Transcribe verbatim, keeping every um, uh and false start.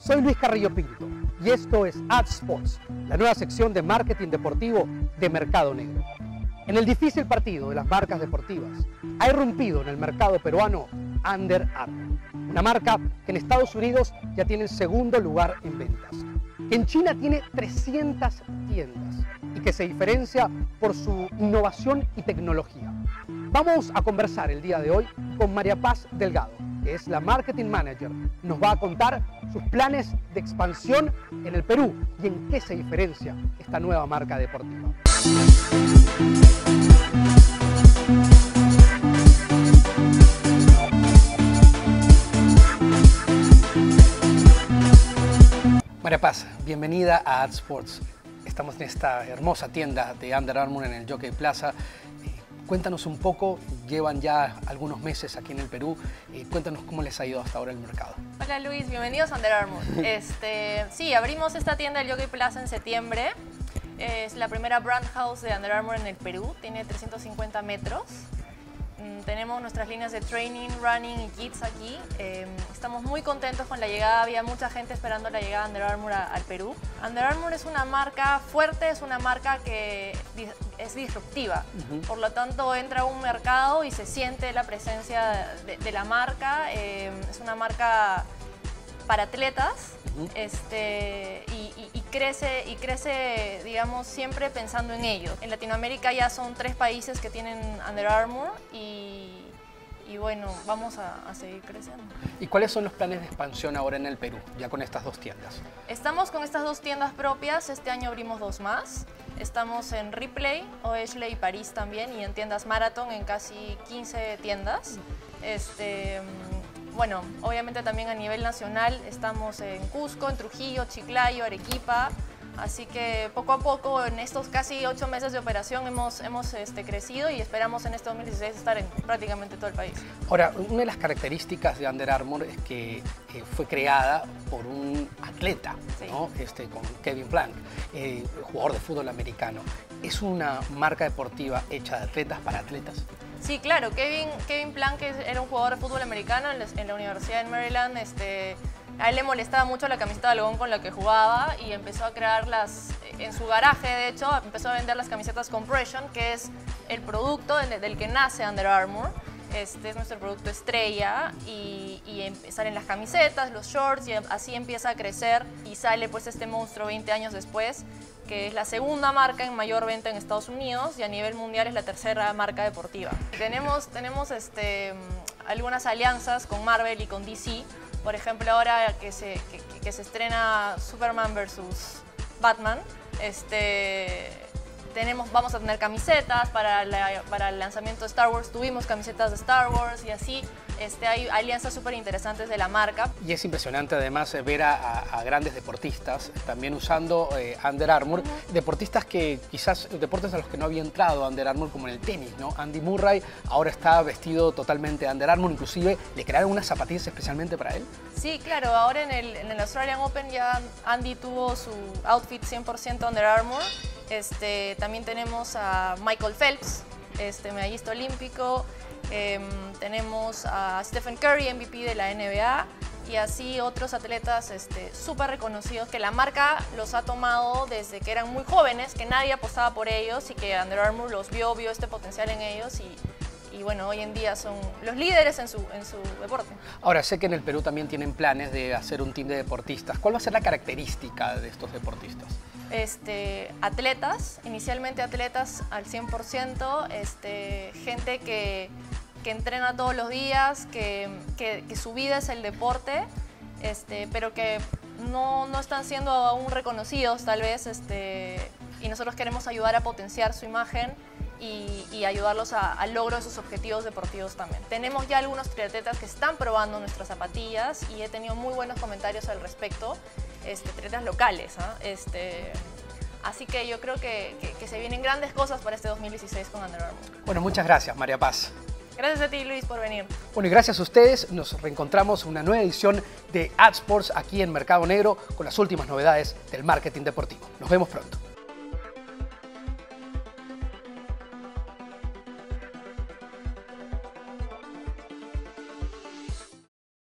Soy Luis Carrillo Pinto y esto es AdSports, la nueva sección de marketing deportivo de Mercado Negro. En el difícil partido de las marcas deportivas, ha irrumpido en el mercado peruano Under Armour, una marca que en Estados Unidos ya tiene el segundo lugar en ventas, que en China tiene trescientas tiendas y que se diferencia por su innovación y tecnología. Vamos a conversar el día de hoy con María Paz Delgado, que es la Marketing Manager. Nos va a contar sus planes de expansión en el Perú y en qué se diferencia esta nueva marca deportiva. María Paz, bienvenida a AdSports. Estamos en esta hermosa tienda de Under Armour en el Jockey Plaza. Cuéntanos un poco, llevan ya algunos meses aquí en el Perú, eh, cuéntanos cómo les ha ido hasta ahora el mercado. Hola Luis, bienvenidos a Under Armour. este, sí, abrimos esta tienda del Jockey Plaza en septiembre. Es la primera brand house de Under Armour en el Perú, tiene trescientos cincuenta metros. Mm, tenemos nuestras líneas de training, running y kids aquí. Eh, estamos muy contentos con la llegada, había mucha gente esperando la llegada de Under Armour a, al Perú. Under Armour es una marca fuerte, es una marca que es disruptiva. Uh-huh. Por lo tanto, entra a un mercado y se siente la presencia de, de la marca. Eh, es una marca para atletas. Uh-huh. este, y, y, y, crece, y crece, digamos, siempre pensando en ellos. En Latinoamérica ya son tres países que tienen Under Armour y, y bueno, vamos a, a seguir creciendo. ¿Y cuáles son los planes de expansión ahora en el Perú, ya con estas dos tiendas? Estamos con estas dos tiendas propias, este año abrimos dos más. Estamos en Ripley, Oesle y París también, y en tiendas Marathon en casi quince tiendas. Este, bueno, obviamente también a nivel nacional estamos en Cusco, en Trujillo, Chiclayo, Arequipa. Así que poco a poco, en estos casi ocho meses de operación, hemos, hemos este, crecido y esperamos en este dos mil dieciséis estar en prácticamente todo el país. Ahora, una de las características de Under Armour es que eh, fue creada por un atleta, sí. ¿no? este, con Kevin Plank, eh, jugador de fútbol americano. ¿Es una marca deportiva hecha de atletas para atletas? Sí, claro. Kevin, Kevin Plank era un jugador de fútbol americano en la, en la Universidad de Maryland. Este, A él le molestaba mucho la camiseta de algodón con la que jugaba y empezó a crear las, en su garaje de hecho, empezó a vender las camisetas Compression, que es el producto del, del que nace Under Armour. Este es nuestro producto estrella y, y salen las camisetas, los shorts y así empieza a crecer y sale pues este monstruo veinte años después, que es la segunda marca en mayor venta en Estados Unidos y a nivel mundial es la tercera marca deportiva. Tenemos, tenemos este, algunas alianzas con Marvel y con D C. Por ejemplo, ahora que se, que, que se estrena Superman versus Batman, este, tenemos, vamos a tener camisetas para, la, para el lanzamiento de Star Wars. Tuvimos camisetas de Star Wars y así este, hay alianzas súper interesantes de la marca. Y es impresionante además ver a, a, a grandes deportistas también usando eh, Under Armour. Uh-huh. Deportistas que quizás, deportes a los que no había entrado Under Armour, como en el tenis, ¿no? Andy Murray ahora está vestido totalmente de Under Armour, inclusive le crearon unas zapatillas especialmente para él. Sí, claro, ahora en el, en el Australian Open ya Andy tuvo su outfit cien por ciento Under Armour. Este, también tenemos a Michael Phelps, este, medallista olímpico. Eh, tenemos a Stephen Curry, M V P de la N B A, y así otros atletas este, súper reconocidos que la marca los ha tomado desde que eran muy jóvenes, que nadie apostaba por ellos y que Under Armour los vio, vio este potencial en ellos y, y bueno, hoy en día son los líderes en su, en su deporte. Ahora, sé que en el Perú también tienen planes de hacer un team de deportistas. ¿Cuál va a ser la característica de estos deportistas? Este, atletas, inicialmente atletas al cien por ciento, este, gente que, que entrena todos los días, que, que, que su vida es el deporte, este, pero que no, no están siendo aún reconocidos tal vez, este, y nosotros queremos ayudar a potenciar su imagen y, y ayudarlos a, al logro de sus objetivos deportivos también. Tenemos ya algunos triatletas que están probando nuestras zapatillas y he tenido muy buenos comentarios al respecto. Este, atletas locales, ¿eh? este, así que yo creo que, que, que se vienen grandes cosas para este dos mil dieciséis con Under Armour. Bueno, muchas gracias, María Paz. Gracias a ti, Luis, por venir. Bueno, y gracias a ustedes, nos reencontramos en una nueva edición de AdSports aquí en Mercado Negro con las últimas novedades del marketing deportivo. Nos vemos pronto.